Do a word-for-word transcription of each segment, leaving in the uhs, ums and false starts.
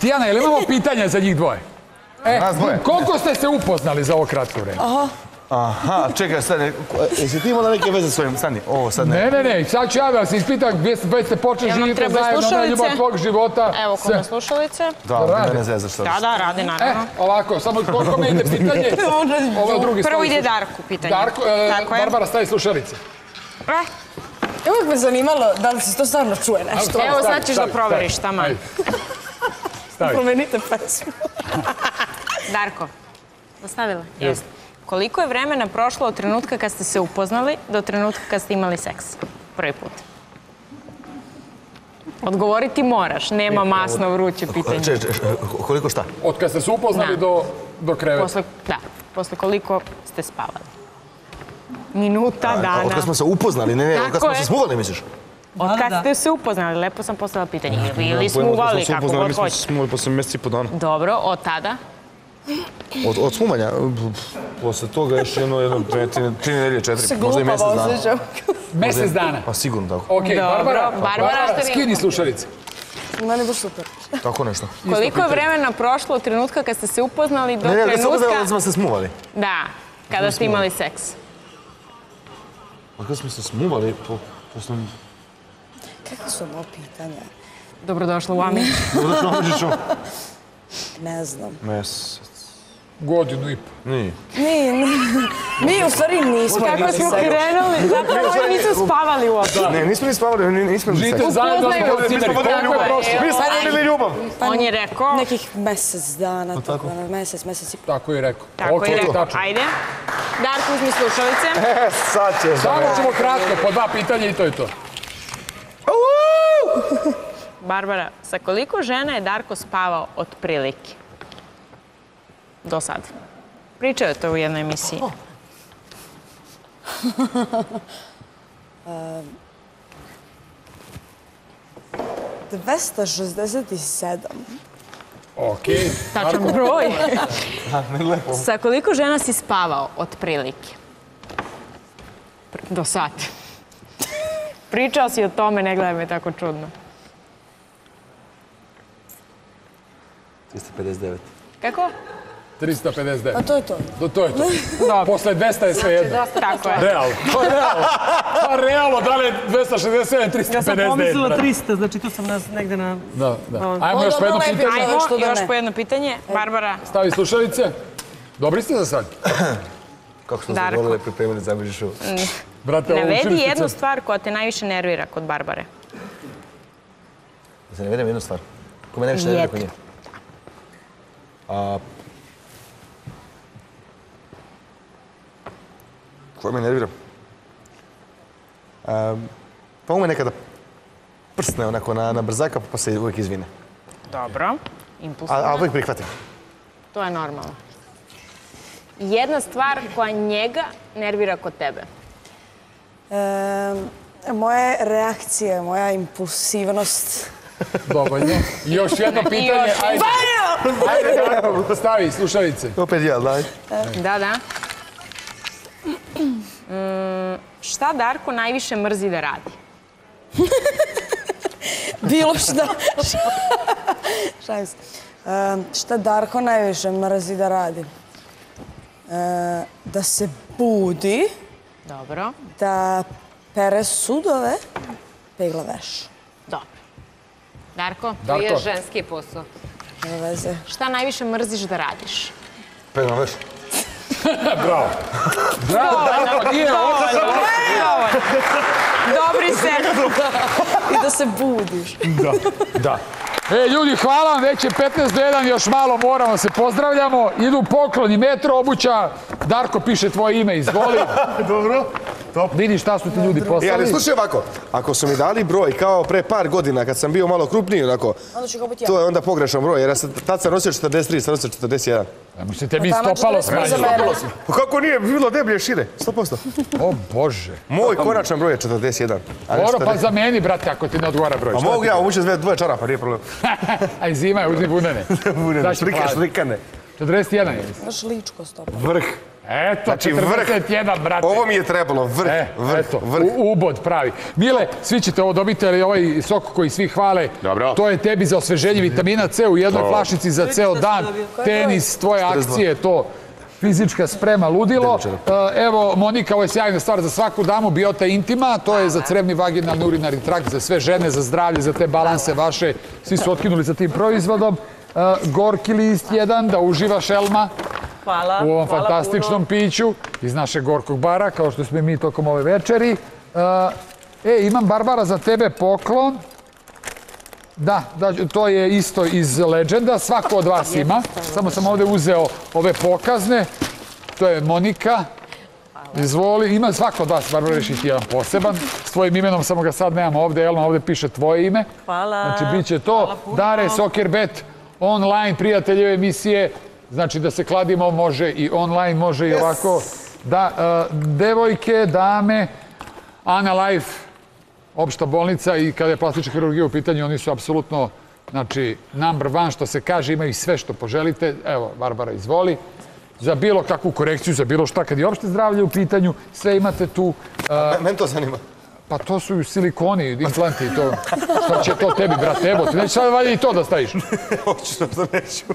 Tijana, jel imamo pitanja za njih dvoje? E, koliko ste se upoznali za ovo kratko vreme? Aha. Aha, čekaj, sad, jesi ti imala neke veze s ovim, Sani? Ovo sad ne. Ne, ne, ne, sad ću ja da se ispitam gdje ste počeli živjeti zajedno, na ljubav tvojeg života. Evo, kod nas slušalice. Da, mene zezar što. Da, da, radi, naravno. E, ovako, samo koliko me ide pitanje. Ovo je drugi Prvo ide Darku pitanje. Darko, Barbara, stavi slušalice. Uvijek me zanimalo da li se to stvarno čuje nešto. Evo, sad ćeš da proveriš, tamo. Stavi. Promenite pesmu. Darko, postavila? Jeste. Koliko je vremena prošlo od trenutka kad ste se upoznali do trenutka kad ste imali seks? Prvi put. Odgovoriti moraš, nema masno vruće pitanje. Če, če, koliko šta? Od kad ste se upoznali do kreveta? Da, posle koliko ste spavali. Minuta, dana. Od kad smo se upoznali, ne, ne, od kad smo se smuvali, misliš? Od kad ste se upoznali, lepo sam postavila pitanje. Ili smuvali, kako god hoće. Mi smo se smuvali posle mjeseci i po dana. Dobro, od tada? Od smumanja? Posle toga još jedno, jedno, tri nedelje, četiri, možda i mjesec dana. Mjesec dana? Pa sigurno tako. Ok, Barbara, Barbara, skini slušalice. Meni baš super. Tako nešto. Koliko je vremena prošlo od trenutka kad ste se upoznali do trenutka... Ne, ne, kad se smo se smuvali. Da, kada ste imali seks. A kada smo se smuvali, posle... Kako su ovo pitanja? Dobrodošla u Ami. Dobrodošla u Amidžiću. Ne znam. Mesec. Godinu i po. Nije. Mi, mi u stvari nismo. Kako smo krenuli? Zapravo oni nisu spavali uopće. Ne, nismo ni spavali, nismo ni seks. Živite zajedno s policimeri. Mi smo vodili ljubav. On je rekao... Nekih mesec dana, tako da, mesec, mesec i... Tako je rekao. Tako je rekao. Ajde. Darko, uzmi slušalice. E, sad ćeš da... Samo ćemo kratko, po dva pitanja i to je to. Barbara, sa koliko žena je Darko spavao od prilike? Do sad. Pričao je to u jednoj emisiji. dvesta šezdeset sedam. Okej. Tačan broj. Sa koliko žena si spavao od prilike? Do sad. Pričao si o tome, ne gledaj me tako čudno. trista pedeset devet. Kako? trista pedeset devet. A to je to. To je to. Posle dvesta je sve jedno. Tako je. Realno. Pa realno. Pa realno, da li je dvesta šezdeset sedam, trista pedeset devet. Ja sam pomislila trista, znači tu sam negde na... Da, da. Ajmo još po jedno pitanje. Ajmo još po jedno pitanje. Barbara. Stavi slušalice. Dobri ste za sad? Kako smo se volili pripremili za Amidžiću? Navedi jednu stvar koja te najviše nervira kod Barbare. Da se navedem jednu stvar. Ko me najviše nervira kod nje? Koja me nervira? Pa ume nekada prsne onako na brzaka, pa se uvijek izvine. Dobro. Impulsivno. A uvijek prihvatim. To je normalno. Jedna stvar koja njega nervira kod tebe. Moje reakcije, moja impulsivnost. Dovoljno. Još jedno pitanje. Ajde. Ajde, stavi slušalice. Opet ja, daj. Da, da. Šta Darko najviše mrzi da radi? Bilo šta. Šalim se. Šta Darko najviše mrzi da radi? Da se budi. Dobro. Da pere sudove, pegla veš. Dobro. Darko? To je ženski posao. Nema veze. Šta najviše mrziš da radiš? Pegla veš. Bravo. Bravo, Darko, nije odlično. Dobri se. I da se budiš. Da, da. E, ljudi, hvala vam, već je petnaest do jedan, još malo moramo se pozdravljamo. Idu pokloni, Metro obuća, Darko piše tvoje ime, izvoli. Dobro. Vidi šta su ti ljudi poslali. E, ali slušaj ovako, ako su mi dali broj kao pre par godina, kad sam bio malo krupniji, onako, to je onda pogrešan broj, jer ja sam tad sam nosio četrdeset tri, sam nosio četrdeset jedan. Ne možete mi stopalo smanjiti. Pa kako nije, bilo deblje šire, sto posto. O Bože. Moj konačan broj je četrdeset jedan. Moro, pa zameni, brate, ako ti ne odgovara broj. A mogu ja obući dvoje čarapa, nije problem. Aj, zima je, uzmi bunene. Bunene, štrikane. četrdeset jedan je. Baš ličko stopa. Vrh. Eto, četrdeset jedan, brate. Ovo mi je trebalo, vrh, vrh, vrh. Ubod pravi. Mile, svi ćete ovo dobiti, ali ovaj sok koji svi hvale, to je tebi za osveženje vitamina C u jednoj flašici za ceo dan. Tenis, tvoje akcije, to fizička sprema, ludilo. Evo, Monika, ovo je sjajna stvar za svaku damu, Biota Intima, to je za crevni, vaginalni, urinarni trakt, za sve žene, za zdravlje, za te balanse vaše. Svi su otkinuli za tim proizvodom. Gorki list jedan, da uživaš, Elma. Hvala. U ovom fantastičnom piću iz našeg gorkog bara, kao što smo i mi tokom ove večeri. E, imam, Barbara, za tebe poklon. Da, to je isto iz Legenda, svako od vas ima. Samo sam ovde uzeo ove pokazne. To je Monika. Izvoli, ima svako od vas, Barbara, rešiti jedan poseban. S tvojim imenom, samo ga sad nemamo ovde, Elma, ovde piše tvoje ime. Hvala. Znači, bit će to. Dare, Sokerbet, online, prijateljeve emisije. Znači, da se kladimo može i online, može i ovako. Da, devojke, dame, Ana Life, opšta bolnica i kada je plastična hirurgija u pitanju, oni su apsolutno, znači, number one, što se kaže, imaju sve što poželite. Evo, Barbara, izvoli. Za bilo kakvu korekciju, za bilo šta, kad je opšte zdravlje u pitanju, sve imate tu. Mene to zanima. Pa to su silikoni, implanti, to. Šta će to tebi, brate, evo, ti neće sad valje i to da staviš. Hoću nam da neću.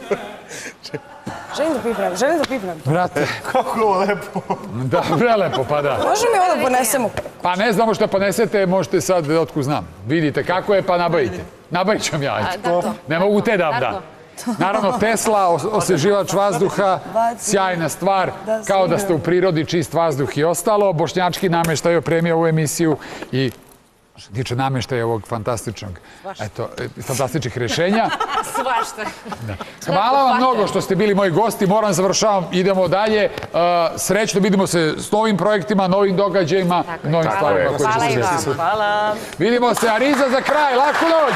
Želim da pipnem, želim da pipnem. Brate. Kako ovo lepo. Da, prelepo, pa da. Može mi ovo da ponesemo? Pa ne znamo što ponesete, možete sad, otkud znam. Vidite kako je, pa nabavite. Nabavit ću vam ja, ajde. Ne mogu te da vam da. Naravno, Tesla, osveživač vazduha, sjajna stvar, kao da ste u prirodi, čist vazduh i ostalo. Bošnjački nameštaj opremio ovu emisiju i što se tiče nameštaja ovog fantastičnog, eto, fantastičnih rješenja. Svašta. Hvala vam mnogo što ste bili moji gosti, moram završavam, idemo dalje. Srećno, vidimo se s novim projektima, novim događajima, novim stvarima. Hvala i vam. Hvala. Vidimo se, Ariza za kraj, laku noć!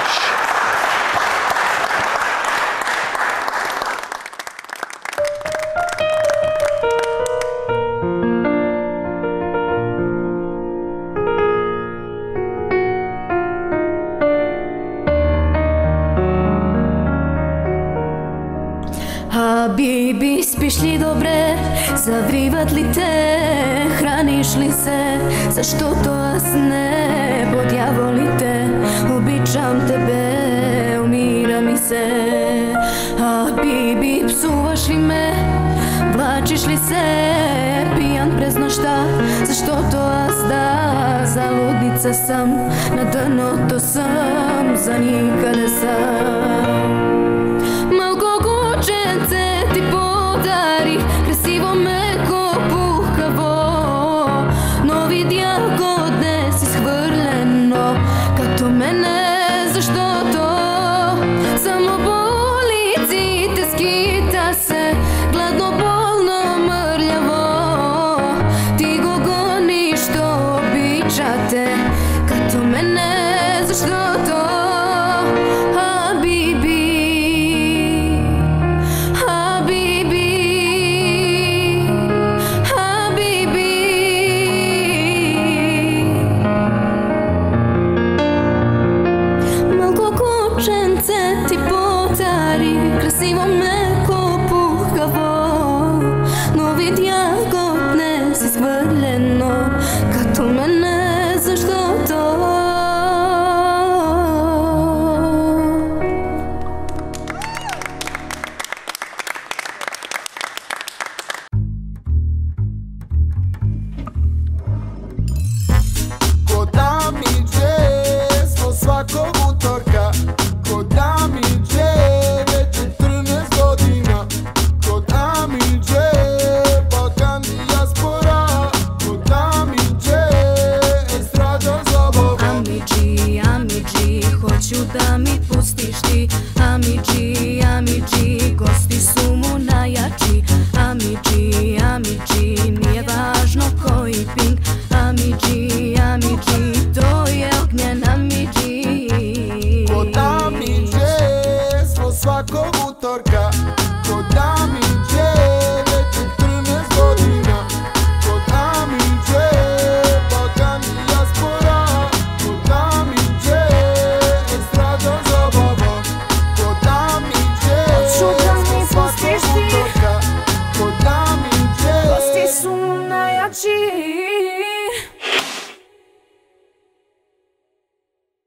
Habibi, spiš li dobre, zavrivat li te, hraniš li se, zašto to vas ne podjavolite, običam tebe, umira mi se. Habibi, psuvaš li me, vlačiš li se, pijan prezno šta, zašto to vas da, zaludnica sam, na dno to sam, za nikada sam. Ti podari, krasivo meko puhkavo, no vidi ako dnes ishvrljeno, kad to mene, zašto to, samo boli, cite, skita se, gladno, bolno, mrljavo, ti go goniš to običate, kad to mene, zašto to, Habibi. Krasivo meko puhkavo, no vidi ako dnes ishvrljeno, kad to mene, zašto to? Ko Damidže smo svakog utorka, ko Damidže već četrnaest godina, ko Damidže Balkan dijaspora, ko Damidže estrada zabava. Amidži, Amidži, hoću da mi pustiš ti,